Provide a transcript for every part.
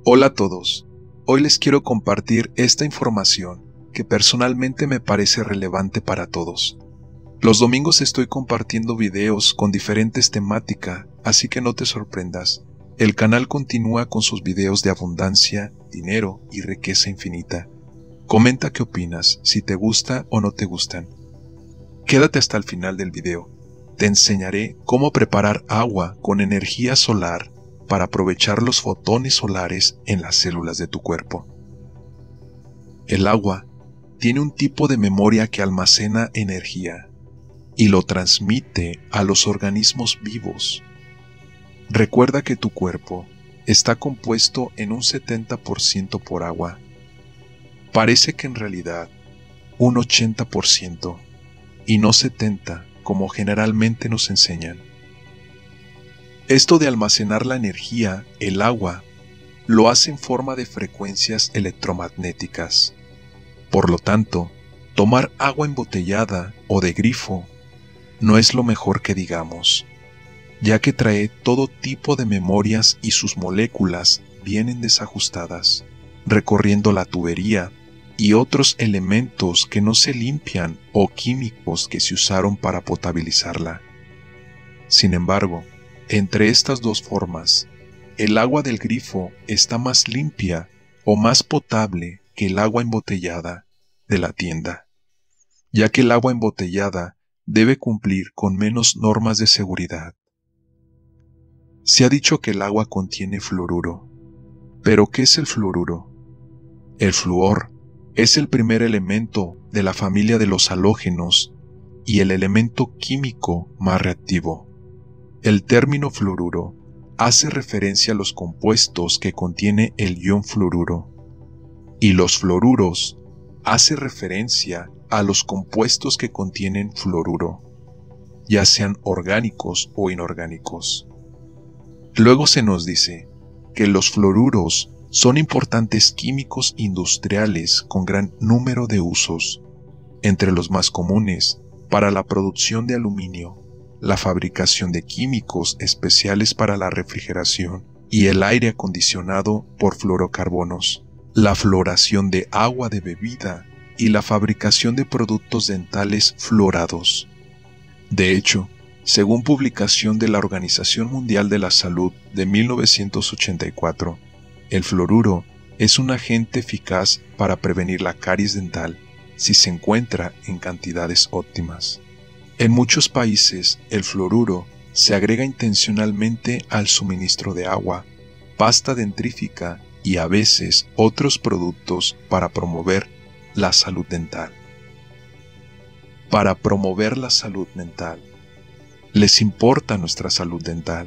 Hola a todos, hoy les quiero compartir esta información que personalmente me parece relevante para todos. Los domingos estoy compartiendo videos con diferentes temáticas, así que no te sorprendas. El canal continúa con sus videos de abundancia, dinero y riqueza infinita. Comenta qué opinas, si te gusta o no te gustan. Quédate hasta el final del video. Te enseñaré cómo preparar agua con energía solar para aprovechar los fotones solares en las células de tu cuerpo. El agua tiene un tipo de memoria que almacena energía y lo transmite a los organismos vivos. Recuerda que tu cuerpo está compuesto en un 70% por agua. Parece que en realidad un 80% y no 70% como generalmente nos enseñan. Esto de almacenar la energía, el agua, lo hace en forma de frecuencias electromagnéticas. Por lo tanto, tomar agua embotellada o de grifo no es lo mejor que digamos, ya que trae todo tipo de memorias y sus moléculas vienen desajustadas, recorriendo la tubería y otros elementos que no se limpian o químicos que se usaron para potabilizarla. Sin embargo, entre estas dos formas, el agua del grifo está más limpia o más potable que el agua embotellada de la tienda, ya que el agua embotellada debe cumplir con menos normas de seguridad. Se ha dicho que el agua contiene fluoruro, pero ¿qué es el fluoruro? El flúor es el primer elemento de la familia de los halógenos y el elemento químico más reactivo. El término fluoruro hace referencia a los compuestos que contiene el ion fluoruro, y los fluoruros hace referencia a los compuestos que contienen fluoruro, ya sean orgánicos o inorgánicos. Luego se nos dice que los fluoruros son importantes químicos industriales con gran número de usos, entre los más comunes para la producción de aluminio, la fabricación de químicos especiales para la refrigeración y el aire acondicionado por fluorocarbonos, la fluoración de agua de bebida y la fabricación de productos dentales fluorados. De hecho, según publicación de la Organización Mundial de la Salud de 1984, el fluoruro es un agente eficaz para prevenir la caries dental si se encuentra en cantidades óptimas. En muchos países, el fluoruro se agrega intencionalmente al suministro de agua, pasta dentrífica y a veces otros productos para promover la salud dental. Para promover la salud dental, les importa nuestra salud dental.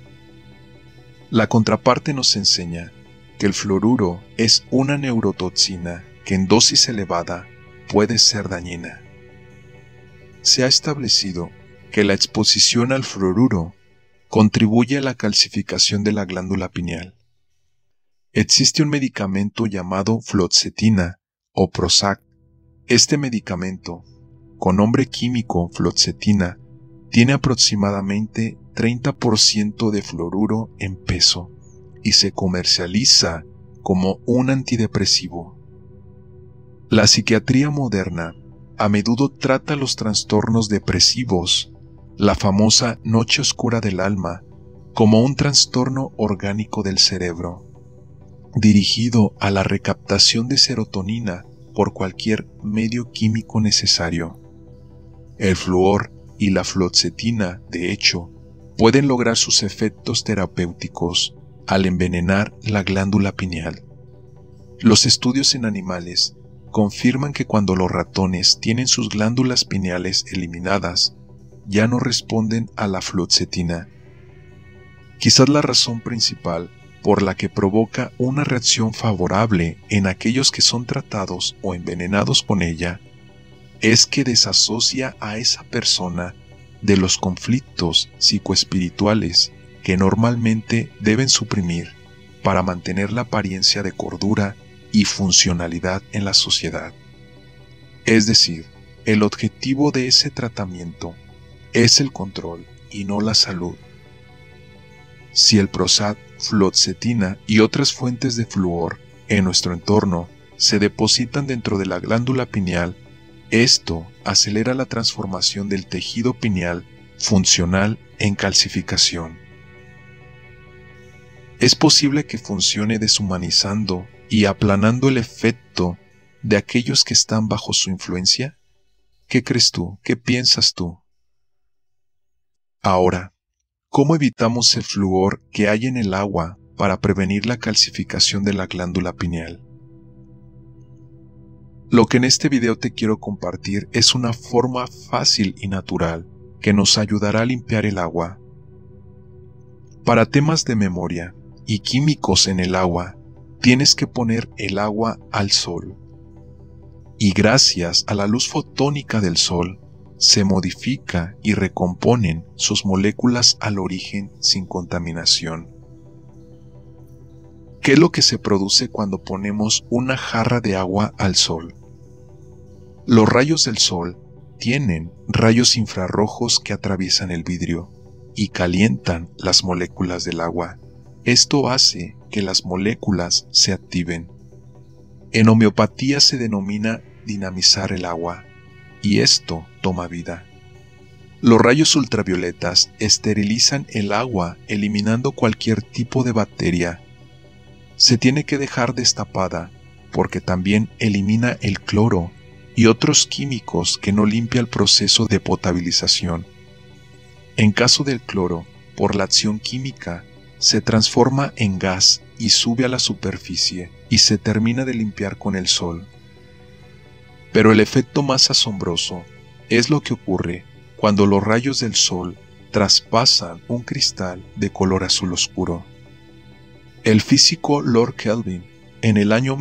La contraparte nos enseña que el fluoruro es una neurotoxina que en dosis elevada puede ser dañina. Se ha establecido que la exposición al fluoruro contribuye a la calcificación de la glándula pineal. Existe un medicamento llamado fluoxetina o Prozac. Este medicamento, con nombre químico fluoxetina, tiene aproximadamente 30% de fluoruro en peso y se comercializa como un antidepresivo. La psiquiatría moderna a menudo trata los trastornos depresivos, la famosa noche oscura del alma, como un trastorno orgánico del cerebro, dirigido a la recaptación de serotonina por cualquier medio químico necesario. El flúor y la fluoxetina, de hecho, pueden lograr sus efectos terapéuticos al envenenar la glándula pineal. Los estudios en animales confirman que cuando los ratones tienen sus glándulas pineales eliminadas, ya no responden a la fluoxetina. Quizás la razón principal por la que provoca una reacción favorable en aquellos que son tratados o envenenados con ella es que desasocia a esa persona de los conflictos psicoespirituales que normalmente deben suprimir para mantener la apariencia de cordura y funcionalidad en la sociedad. Es decir, el objetivo de ese tratamiento es el control y no la salud. Si el Prozac fluoxetina y otras fuentes de flúor en nuestro entorno se depositan dentro de la glándula pineal, esto acelera la transformación del tejido pineal funcional en calcificación. Es posible que funcione deshumanizando y aplanando el efecto de aquellos que están bajo su influencia. ¿Qué crees tú? ¿Qué piensas tú? Ahora, ¿cómo evitamos el flúor que hay en el agua para prevenir la calcificación de la glándula pineal? Lo que en este video te quiero compartir es una forma fácil y natural que nos ayudará a limpiar el agua. Para temas de memoria y químicos en el agua, tienes que poner el agua al sol. Y gracias a la luz fotónica del sol, se modifica y recomponen sus moléculas al origen sin contaminación. ¿Qué es lo que se produce cuando ponemos una jarra de agua al sol? Los rayos del sol tienen rayos infrarrojos que atraviesan el vidrio y calientan las moléculas del agua. Esto hace que las moléculas se activen. En homeopatía se denomina dinamizar el agua, y esto toma vida. Los rayos ultravioletas esterilizan el agua eliminando cualquier tipo de bacteria. Se tiene que dejar destapada porque también elimina el cloro y otros químicos que no limpia el proceso de potabilización. En caso del cloro, por la acción química, se transforma en gas y sube a la superficie y se termina de limpiar con el sol. Pero el efecto más asombroso es lo que ocurre cuando los rayos del sol traspasan un cristal de color azul oscuro. El físico Lord Kelvin, en el año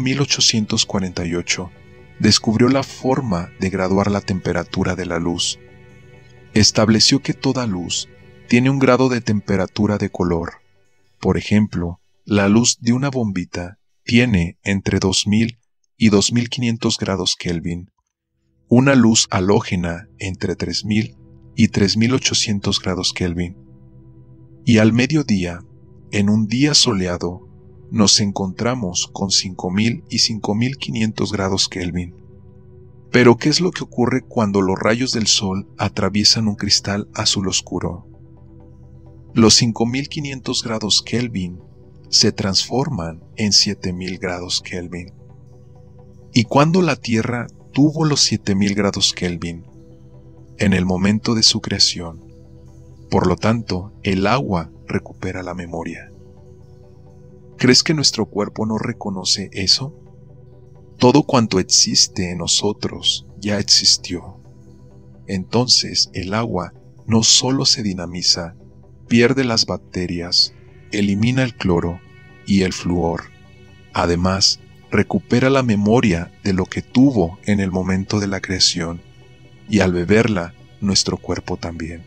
1848, descubrió la forma de graduar la temperatura de la luz. Estableció que toda luz tiene un grado de temperatura de color. Por ejemplo, la luz de una bombita tiene entre 2000 y 2500 grados Kelvin. Una luz halógena entre 3000 y 3800 grados Kelvin. Y al mediodía, en un día soleado, nos encontramos con 5000 y 5500 grados Kelvin. Pero ¿qué es lo que ocurre cuando los rayos del sol atraviesan un cristal azul oscuro? Los 5500 grados Kelvin se transforman en 7000 grados Kelvin. ¿Y cuándo la Tierra tuvo los 7000 grados Kelvin? En el momento de su creación. Por lo tanto, el agua recupera la memoria. ¿Crees que nuestro cuerpo no reconoce eso? Todo cuanto existe en nosotros ya existió. Entonces el agua no solo se dinamiza, pierde las bacterias, elimina el cloro y el flúor. Además, recupera la memoria de lo que tuvo en el momento de la creación, y al beberla, nuestro cuerpo también.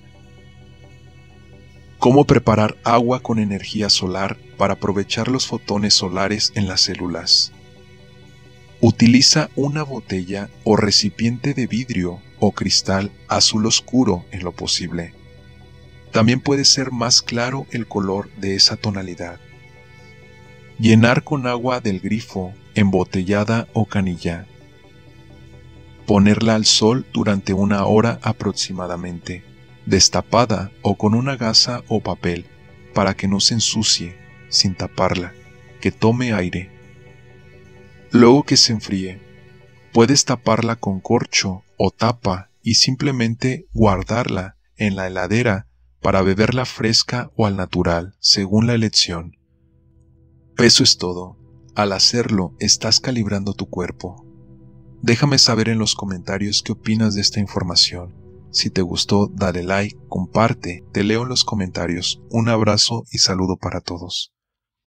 ¿Cómo preparar agua con energía solar para aprovechar los fotones solares en las células? Utiliza una botella o recipiente de vidrio o cristal azul oscuro en lo posible. También puede ser más claro el color de esa tonalidad. Llenar con agua del grifo, embotellada o canilla. Ponerla al sol durante 1 hora aproximadamente, destapada o con una gasa o papel, para que no se ensucie, sin taparla, que tome aire. Luego que se enfríe, puedes taparla con corcho o tapa y simplemente guardarla en la heladera para beberla fresca o al natural, según la elección. Eso es todo. Al hacerlo, estás calibrando tu cuerpo. Déjame saber en los comentarios qué opinas de esta información. Si te gustó, dale like, comparte, te leo en los comentarios. Un abrazo y saludo para todos.